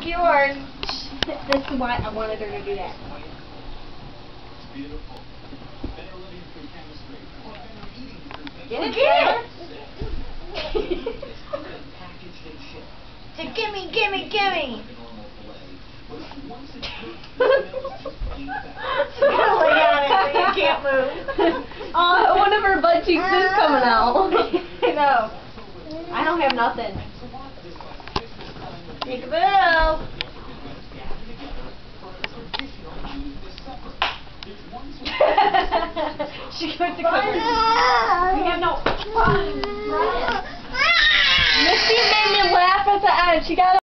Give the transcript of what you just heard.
yours. This is why I wanted her to do that. Get it? Gimme, gimme, gimme. Lay on it so you can't move. One of her butt cheeks is coming out. I know. I don't have nothing. Peekaboo. She went to cover. We have no fun. Missy made me laugh at the end. She got